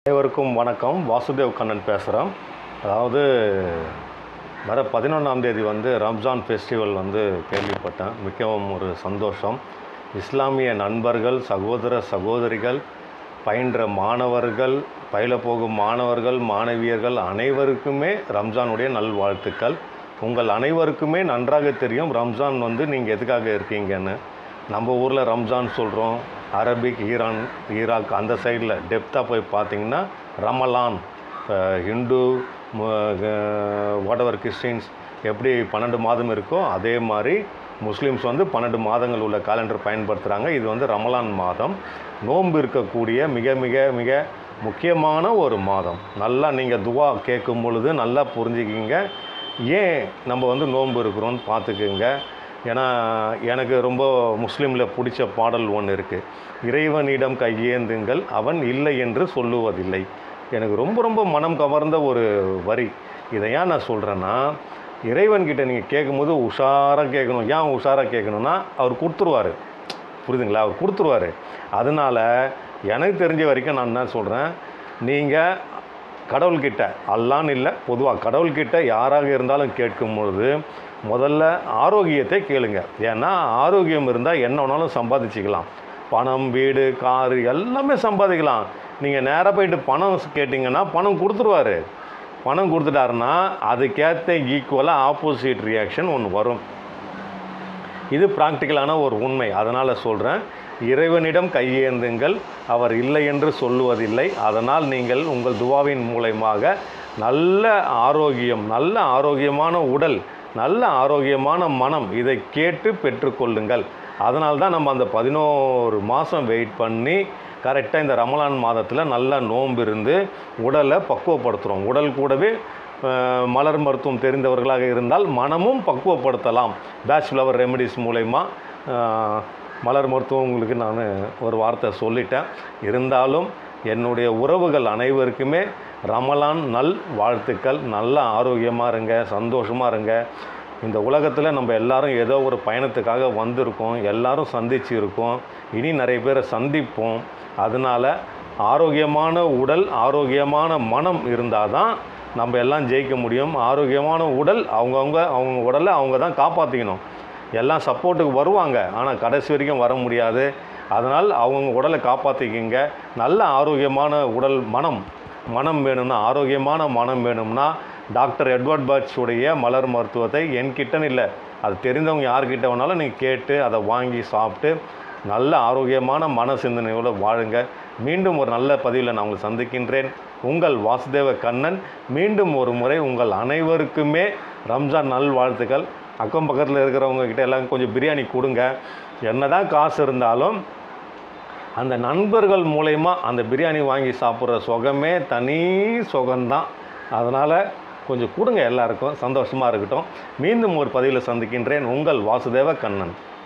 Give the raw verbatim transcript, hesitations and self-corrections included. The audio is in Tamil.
அனைவருக்கும் வணக்கம். வாசுதேவ் கண்ணன் பேசுகிறேன். அதாவது வர பதினொன்றாம் தேதி வந்து ரம்ஜான் ஃபெஸ்டிவல் வந்து கேள்விப்பட்டேன். மிகவும் ஒரு சந்தோஷம். இஸ்லாமிய நண்பர்கள், சகோதர சகோதரிகள், பயின்ற மாணவர்கள், பயில போகும் மாணவர்கள், மாணவியர்கள் அனைவருக்குமே ரம்ஜானுடைய நல்வாழ்த்துக்கள். உங்கள் அனைவருக்குமே நன்றாக தெரியும் ரம்ஜான் வந்து நீங்கள் எதுக்காக இருக்கீங்கன்னு. நம்ம ஊரில் ரம்ஜான் சொல்கிறோம், அரபிக், ஈரான், ஈராக் அந்த சைடில் டெப்த்தாக போய் பார்த்திங்கன்னா ரமலான், ஹிந்து, வாட்டவர் கிறிஸ்டின்ஸ் எப்படி பன்னெண்டு மாதம் இருக்கோ அதே மாதிரி முஸ்லீம்ஸ் வந்து பன்னெண்டு மாதங்கள் உள்ள கேலண்டர் பயன்படுத்துகிறாங்க. இது வந்து ரமலான் மாதம், நோன்பு இருக்கக்கூடிய மிக மிக மிக முக்கியமான ஒரு மாதம். நல்லா நீங்கள் துவா கேட்கும் பொழுது நல்லா புரிஞ்சுக்கிங்க ஏன் நம்ம வந்து நோன்பு இருக்கிறோன்னு பார்த்துக்குங்க. ஏன்னா எனக்கு ரொம்ப முஸ்லீமில் பிடிச்ச பாடல் ஒன்று இருக்குது. இறைவனிடம் கையேந்துங்கள், அவன் இல்லை என்று சொல்லுவதில்லை. எனக்கு ரொம்ப ரொம்ப மனம் கவர்ந்த ஒரு வரி. இதை ஏன் நான் சொல்கிறேன்னா, இறைவன்கிட்ட நீங்கள் கேட்கும்போது உஷாராக கேட்கணும். ஏன் உஷாராக கேட்கணுன்னா அவர் கொடுத்துருவார். புரியுதுங்களா? அவர் கொடுத்துருவார். அதனால் எனக்கு தெரிஞ்ச வரைக்கும் நான் என்ன சொல்கிறேன், நீங்கள் கடவுள்கிட்ட, அல்லான்னு இல்லை, பொதுவாக கடவுள்கிட்ட யாராக இருந்தாலும் கேட்கும்பொழுது முதல்ல ஆரோக்கியத்தை கேளுங்க. ஏன்னா ஆரோக்கியம் இருந்தால் என்ன வேணாலும் சம்பாதிச்சிக்கலாம். பணம், வீடு, காரு எல்லாமே சம்பாதிக்கலாம். நீங்கள் நேராக போயிட்டு பணம் கேட்டிங்கன்னா பணம் கொடுத்துருவார். பணம் கொடுத்துட்டாருன்னா அதுக்கேற்ற ஈக்குவலாக ஆப்போசிட் ரியாக்ஷன் ஒன்று வரும். இது ப்ராக்டிக்கலான ஒரு உண்மை. அதனால் சொல்கிறேன், இறைவனிடம் கையேந்துங்கள், அவர் இல்லை என்று சொல்லுவதில்லை. அதனால் நீங்கள் உங்கள் துவாவின் மூலமாக நல்ல ஆரோக்கியம், நல்ல ஆரோக்கியமான உடல், நல்ல ஆரோக்கியமான மனம் இதை கேட்டு பெற்றுக்கொள்ளுங்கள். அதனால்தான் நம்ம அந்த பதினோரு மாதம் வெயிட் பண்ணி கரெக்டாக இந்த ரமலான் மாதத்தில் நல்லா நோன்பு இருந்து உடலை பக்குவப்படுத்துகிறோம். உடல் கூடவே மலர் மருத்துவம் தெரிந்தவர்களாக இருந்தால் மனமும் பக்குவப்படுத்தலாம். பேட்ச் ஃப்ளவர் ரெமெடிஸ் மூலயமா மலர் மருத்துவம் உங்களுக்கு நான் ஒரு வார்த்தை சொல்லிட்டேன். இருந்தாலும் என்னுடைய உறவுகள் அனைவருக்குமே ரமலான் நல் வாழ்த்துக்கள். நல்லா ஆரோக்கியமாக இருங்க, சந்தோஷமாக இருங்க. இந்த உலகத்தில் நம்ம எல்லாரும் ஏதோ ஒரு பயணத்துக்காக வந்திருக்கோம், எல்லாரும் சந்திச்சு இருக்கோம், இனி நிறைய பேரை சந்திப்போம். அதனால் ஆரோக்கியமான உடல், ஆரோக்கியமான மனம் இருந்தால் தான் நம்ம எல்லாம் ஜெயிக்க முடியும். ஆரோக்கியமான உடல் அவங்கவுங்க அவங்க உடலை அவங்க தான் காப்பாற்றிக்கணும். எல்லாம் சப்போர்ட்டுக்கு வருவாங்க, ஆனால் கடைசி வரைக்கும் வர முடியாது. அதனால் அவங்க உடலை காப்பாற்றிக்கிங்க. நல்ல ஆரோக்கியமான உடல், மனம் மனம் வேணும்னா, ஆரோக்கியமான மனம் வேணும்னா டாக்டர் எட்வர்ட் பர்ட்ஸுடைய மலர் மருத்துவத்தை என்கிட்டன்னு இல்லை, அது தெரிந்தவங்க யார்கிட்ட வேணாலும் நீங்கள் கேட்டு அதை வாங்கி சாப்பிட்டு நல்ல ஆரோக்கியமான மன சிந்தனையோடு வாழுங்க. மீண்டும் ஒரு நல்ல பதிவில் நான் உங்களை சந்திக்கின்றேன். உங்கள் வாசுதேவ கண்ணன். மீண்டும் ஒரு முறை உங்கள் அனைவருக்குமே ரம்ஜான் நல்வாழ்த்துக்கள். அக்கம் பக்கத்தில் இருக்கிறவங்க கிட்ட எல்லாம் கொஞ்சம் பிரியாணி கொடுங்க. என்ன தான் காசு இருந்தாலும் அந்த நண்பர்கள் மூலயமா அந்த பிரியாணி வாங்கி சாப்பிட்ற சுகமே தனி சுகம்தான். அதனால் கொஞ்சம் கொடுங்க, எல்லாருக்கும் சந்தோஷமாக இருக்கட்டும். மீண்டும் ஒரு பதிவில் சந்திக்கின்றேன். உங்கள் வாசுதேவ கண்ணன்.